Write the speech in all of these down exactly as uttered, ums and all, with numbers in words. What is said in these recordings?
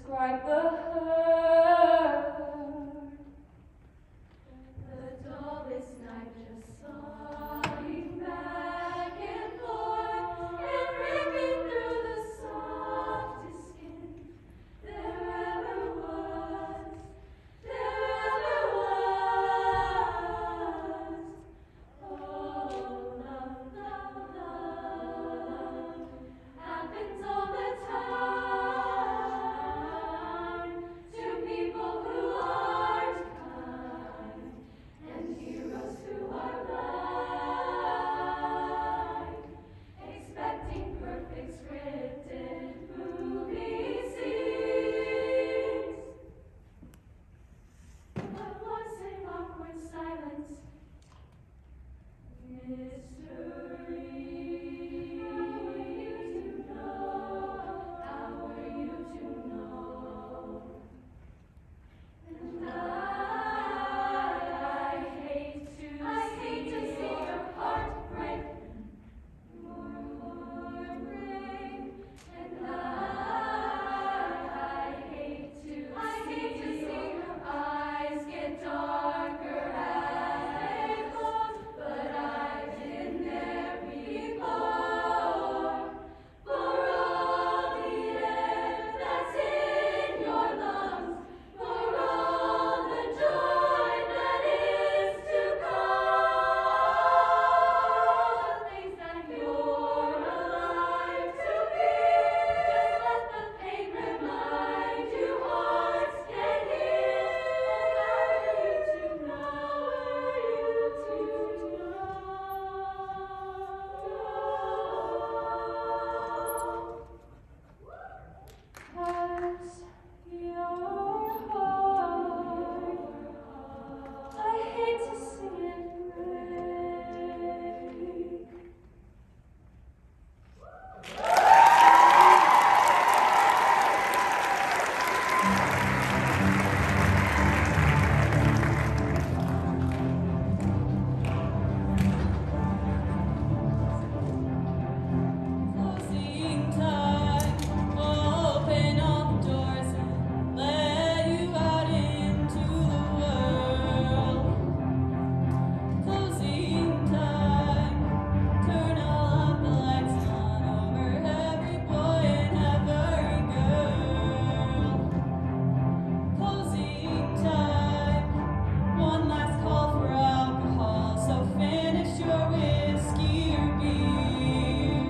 describe the herd. The dullest night just sobbing back and forth and ripping through the softest skin there ever was, there ever was. Oh, love, love, love happens all the time to people who aren't kind and heroes who are blind, expecting perfect scripted movie scenes. But once in awkward silence, mystery. How were you to know? How were you to know? And I, I hate to, I hate to see your heart break, more and more break. And I, I hate to, I hate to see your eyes get darker as they close. But I've been there before. For all the air that's in your lungs, for all the joy that is to come, the things that you're alive to be. Just let the pain remind you hearts can heal. Were you to know? Were you to know? Has your heart, I hate to see it break. Closing time, open all the doors and let you out into the world. Closing time, turn all of the lights on over every boy and every girl. Closing time, one last call for alcohol, so finish your whiskey or beer.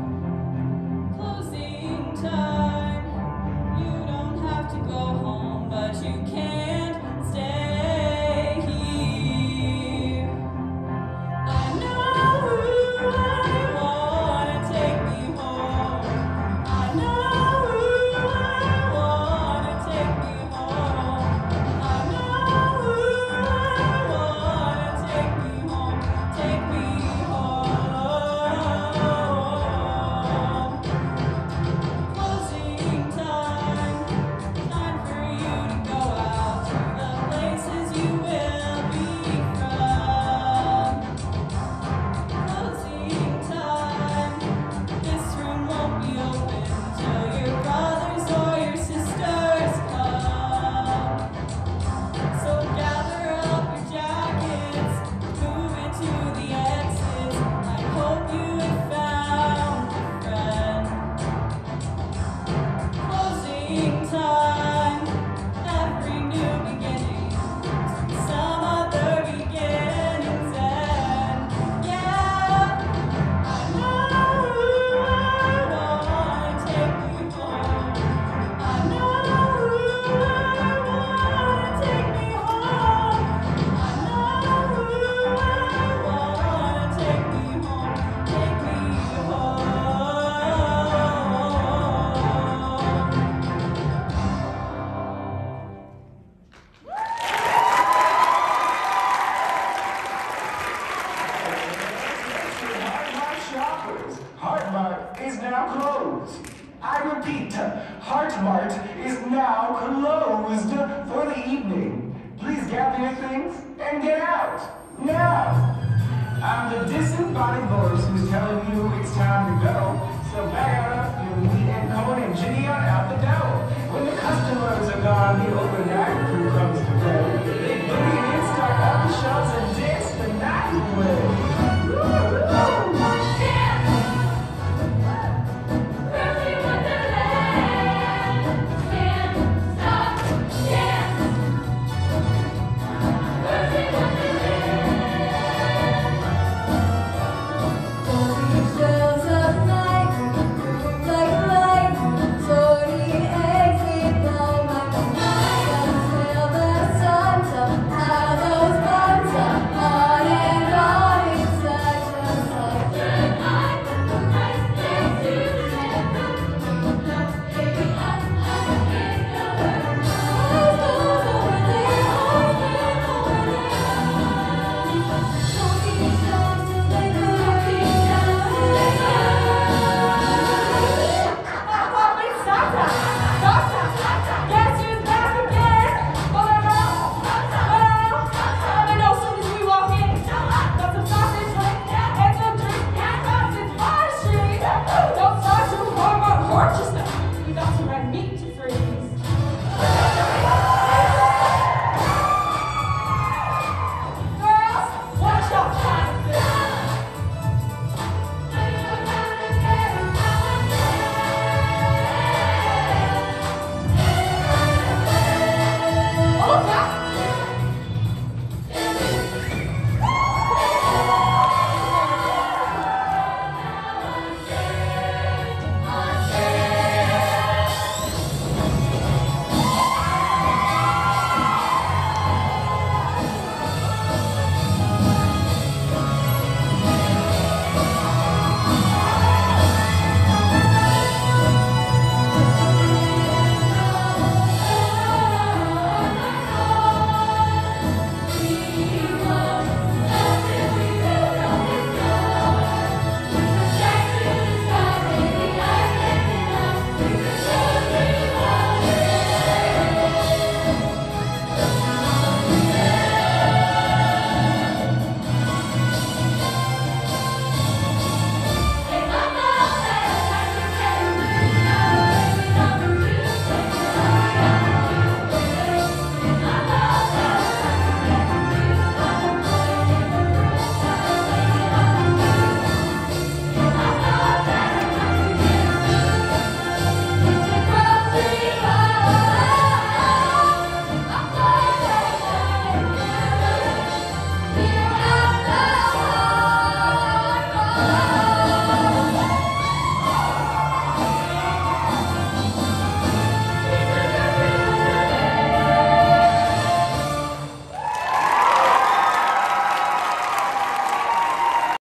Closing time, you don't have to go home, but you can't stay here. I know who I wanna take me home. I know who I wanna take me home. I know who I wanna take me home. Take me home. Closing time, time for you to go out to the places you will be from. Closing time, this room won't be open till your brothers or your sisters come. So gather up your jackets, move into the exits. I hope you have found a friend. Closing time, every new beginning, some other beginning's end. Yeah, I know who I wanna take me home. I know who I wanna take me home. I know who I wanna take me home. Take me home. Heartmart shoppers, Heartmart is now closed. I repeat, Heartmart is now closed for the evening. Please gather your things and get out now. I'm the disembodied voice who's telling you it's time to go. So bag up your meat and corn and Ginny on out the door. When the customer now the overnight crew comes to play. They boogie in, start up the shows, and dance the night away. Meat to free.